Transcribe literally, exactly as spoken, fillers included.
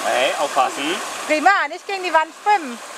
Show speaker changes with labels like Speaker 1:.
Speaker 1: Hey, aufpassen.
Speaker 2: Prima, nicht gegen die Wand schwimmen.